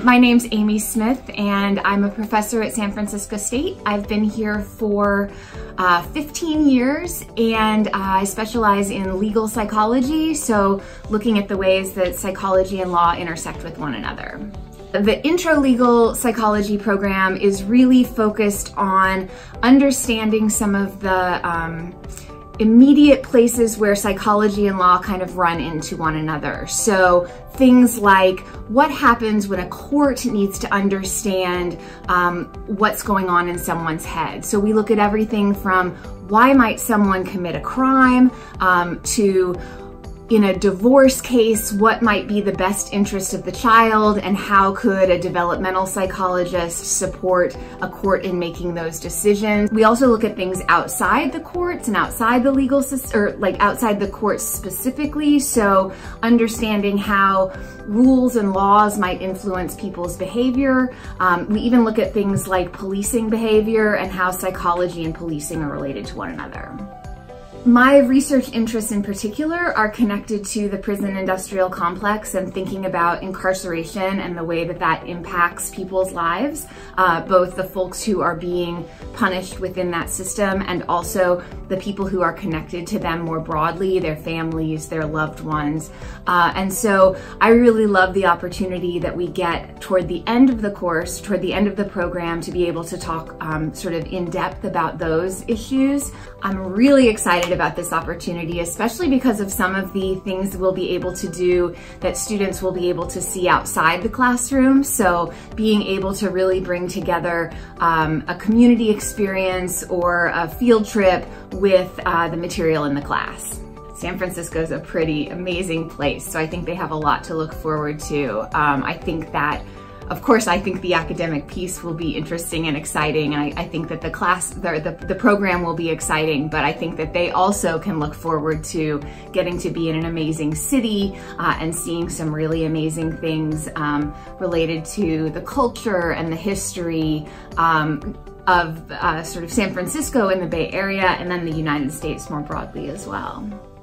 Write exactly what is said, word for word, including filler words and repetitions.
My name's Amy Smith, and I'm a professor at San Francisco State. I've been here for uh, fifteen years, and I specialize in legal psychology, so looking at the ways that psychology and law intersect with one another. The Intro Legal Psychology program is really focused on understanding some of the um, immediate places where psychology and law kind of run into one another. So things like what happens when a court needs to understand um, what's going on in someone's head. So we look at everything from why might someone commit a crime um, to, in a divorce case, what might be the best interest of the child, and how could a developmental psychologist support a court in making those decisions. We also look at things outside the courts and outside the legal system, or like outside the courts specifically. So understanding how rules and laws might influence people's behavior. Um, we even look at things like policing behavior and how psychology and policing are related to one another. My research interests in particular are connected to the prison industrial complex and thinking about incarceration and the way that that impacts people's lives, uh, both the folks who are being punished within that system and also the people who are connected to them more broadly, their families, their loved ones. Uh, and so I really love the opportunity that we get toward the end of the course, toward the end of the program, to be able to talk um, sort of in depth about those issues. I'm really excited about this opportunity, especially because of some of the things we'll be able to do that students will be able to see outside the classroom. So being able to really bring together um, a community experience or a field trip with uh, the material in the class. San Francisco is a pretty amazing place, so I think they have a lot to look forward to. Um, I think that Of course, I think the academic piece will be interesting and exciting, and I, I think that the class, the, the, the program will be exciting, but I think that they also can look forward to getting to be in an amazing city uh, and seeing some really amazing things um, related to the culture and the history um, of uh, sort of San Francisco and the Bay Area, and then the United States more broadly as well.